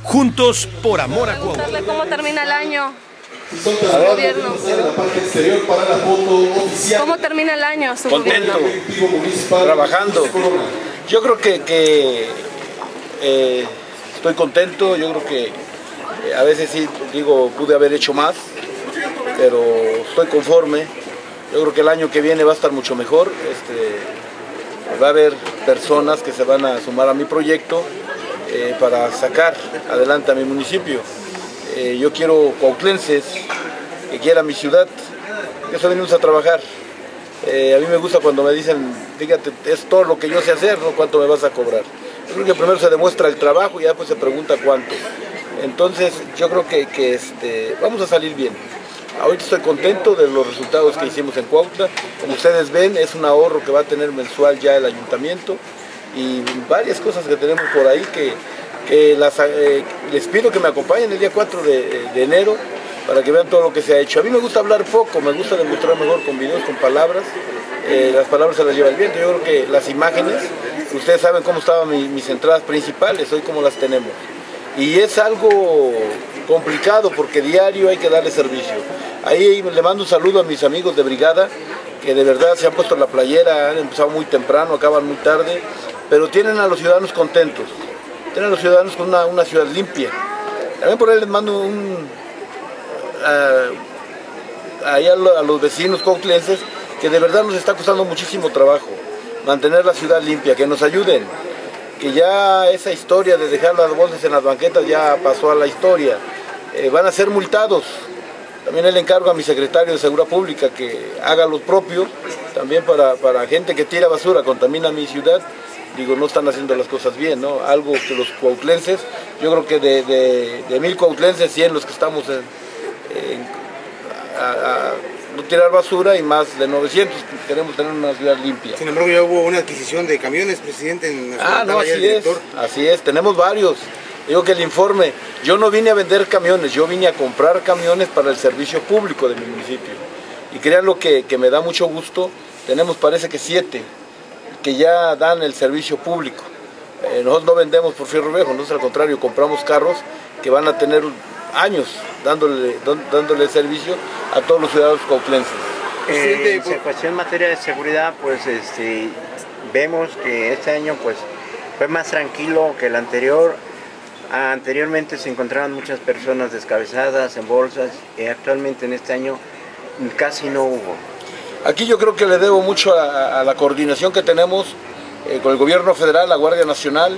Juntos por amor a Cuautla. Preguntarle cómo termina el año. Gobierno. ¿Cómo termina el año su Contento, gobierno? trabajando. Yo creo que estoy contento, yo creo que a veces sí digo pude haber hecho más, pero estoy conforme. Yo creo que el año que viene va a estar mucho mejor. Va a haber personas que se van a sumar a mi proyecto para sacar adelante a mi municipio. Yo quiero cuautlenses que quieran mi ciudad, eso venimos a trabajar. A mí me gusta cuando me dicen, fíjate, es todo lo que yo sé hacer, ¿no? ¿Cuánto me vas a cobrar? Yo creo que primero se demuestra el trabajo y ya después se pregunta cuánto. Entonces yo creo que vamos a salir bien. Ahorita estoy contento de los resultados que hicimos en Cuautla. Como ustedes ven, es un ahorro que va a tener mensual ya el ayuntamiento y varias cosas que tenemos por ahí que les pido que me acompañen el día 4 de enero para que vean todo lo que se ha hecho. A mí me gusta hablar poco, me gusta demostrar mejor con videos, con palabras. Las palabras se las lleva el viento. Yo creo que las imágenes, ustedes saben cómo estaban mis entradas principales, hoy cómo las tenemos. Y es algo complicado porque diario hay que darle servicio. Ahí le mando un saludo a mis amigos de brigada que de verdad se han puesto la playera, han empezado muy temprano, acaban muy tarde, pero tienen a los ciudadanos contentos, tienen a los ciudadanos con una ciudad limpia. También por ahí les mando ahí a los vecinos cuautlenses que de verdad nos está costando muchísimo trabajo mantener la ciudad limpia, que nos ayuden, que ya esa historia de dejar las bolsas en las banquetas ya pasó a la historia. Van a ser multados. También le encargo a mi secretario de Seguridad Pública que haga lo propio, también para gente que tira basura, contamina mi ciudad. Digo, no están haciendo las cosas bien, ¿no? Algo que los cuautlenses, yo creo que de 1000 cuautlenses, 100 los que estamos no tirar basura y más de 900 queremos tener una ciudad limpia. Sin embargo, ya hubo una adquisición de camiones, presidente, en la no, así es, tenemos varios. Digo que el informe, yo no vine a vender camiones, yo vine a comprar camiones para el servicio público de mi municipio. Y créanlo que me da mucho gusto, tenemos parece que 7 que ya dan el servicio público. Nosotros no vendemos por fierro viejo, nosotros al contrario, compramos carros que van a tener años dándole servicio a todos los ciudadanos cuautlenses. En cuestión en materia de seguridad, pues vemos que este año pues fue más tranquilo que el anterior. Anteriormente se encontraban muchas personas descabezadas en bolsas y actualmente en este año casi no hubo. Aquí yo creo que le debo mucho a la coordinación que tenemos con el gobierno federal, la Guardia Nacional.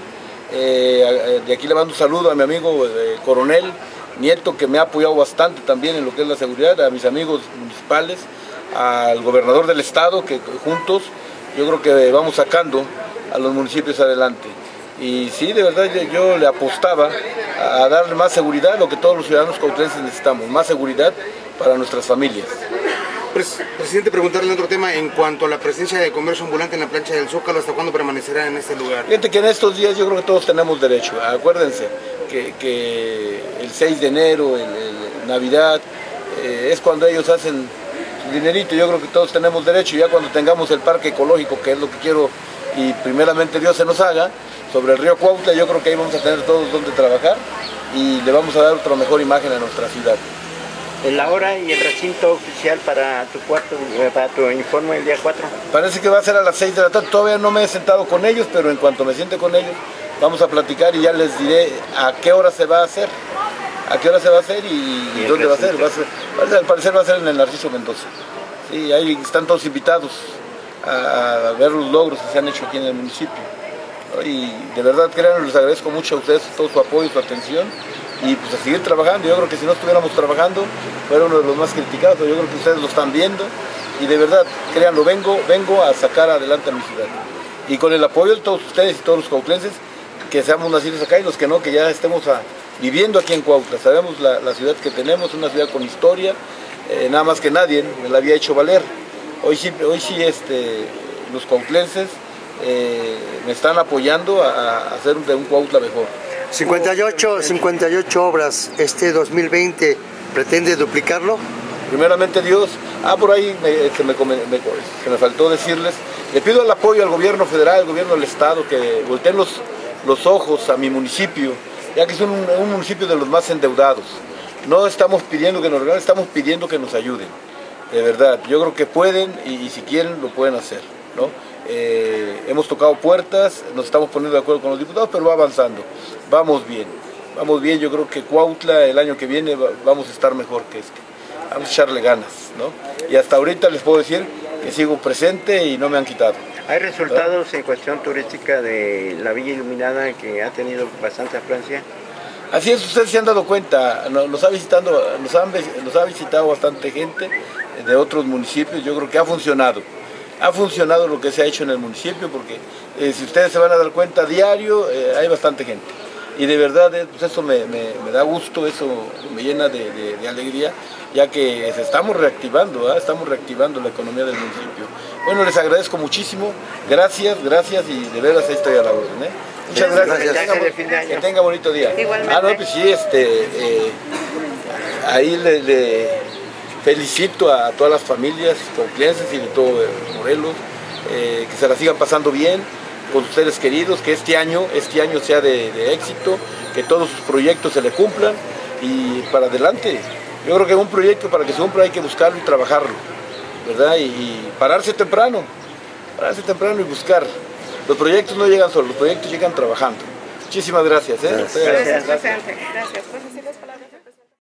De aquí le mando un saludo a mi amigo coronel Nieto, que me ha apoyado bastante también en lo que es la seguridad, a mis amigos municipales, al gobernador del estado, que juntos yo creo que vamos sacando a los municipios adelante. Y sí, de verdad yo le apostaba a darle más seguridad, lo que todos los ciudadanos cuautlenses necesitamos, más seguridad para nuestras familias. Presidente, preguntarle otro tema en cuanto a la presencia de comercio ambulante en la plancha del Zócalo, ¿hasta cuándo permanecerá en este lugar? Fíjate que en estos días yo creo que todos tenemos derecho. Acuérdense que el 6 de enero, Navidad, es cuando ellos hacen su dinerito. Yo creo que todos tenemos derecho. Ya cuando tengamos el parque ecológico, que es lo que quiero y primeramente Dios se nos haga, sobre el río Cuautla, yo creo que ahí vamos a tener todos donde trabajar y le vamos a dar otra mejor imagen a nuestra ciudad. La hora y el recinto oficial para tu informe el día 4. Parece que va a ser a las 6 de la tarde. Todavía no me he sentado con ellos, pero en cuanto me siente con ellos, vamos a platicar y ya les diré a qué hora se va a hacer. A qué hora se va a hacer y dónde va a ser. Al parecer va a ser en el Narciso Mendoza. Sí, ahí están todos invitados a ver los logros que se han hecho aquí en el municipio. Y de verdad, créanme, les agradezco mucho a ustedes todo su apoyo, su atención. Y pues a seguir trabajando. Yo creo que si no estuviéramos trabajando, fuera uno de los más criticados, pero yo creo que ustedes lo están viendo y de verdad, créanlo, vengo a sacar adelante a mi ciudad. Y con el apoyo de todos ustedes y todos los cuautlenses, que seamos nacidos acá y los que no, que ya estemos viviendo aquí en Cuautla. Sabemos la ciudad que tenemos, una ciudad con historia, nada más que nadie me la había hecho valer. Hoy sí los cuautlenses me están apoyando a hacer de un Cuautla mejor. 58 obras, 2020, ¿pretende duplicarlo? Primeramente Dios, por ahí se me faltó decirles, le pido el apoyo al gobierno federal, al gobierno del estado, que volteen los ojos a mi municipio, ya que es un municipio de los más endeudados. No estamos pidiendo que nos regalen, estamos pidiendo que nos ayuden. De verdad, yo creo que pueden y si quieren lo pueden hacer, ¿no? Hemos tocado puertas, nos estamos poniendo de acuerdo con los diputados, pero va avanzando, vamos bien, yo creo que Cuautla el año que viene vamos a estar mejor que este, vamos a echarle ganas, ¿no? Y hasta ahorita les puedo decir que sigo presente y no me han quitado. ¿Hay resultados en cuestión turística de la Villa Iluminada que ha tenido bastante afluencia? Así es, ustedes se han dado cuenta, nos ha visitado bastante gente de otros municipios, yo creo que ha funcionado lo que se ha hecho en el municipio, porque si ustedes se van a dar cuenta, diario hay bastante gente, y de verdad pues eso me da gusto, eso me llena de alegría, ya que estamos reactivando la economía del municipio. Bueno, les agradezco muchísimo, gracias, y de veras ahí estoy a la orden, Muchas gracias. Que tenga bonito día. Igualmente. No, pues sí, ahí le felicito a todas las familias complenses y de todo Morelos, que se la sigan pasando bien con sus seres queridos, que este año sea de éxito, que todos sus proyectos se le cumplan y para adelante. Yo creo que un proyecto para que se cumpla hay que buscarlo y trabajarlo, ¿verdad? Y pararse temprano y buscar. Los proyectos no llegan solos, los proyectos llegan trabajando. Muchísimas gracias. Gracias, presidente. Gracias.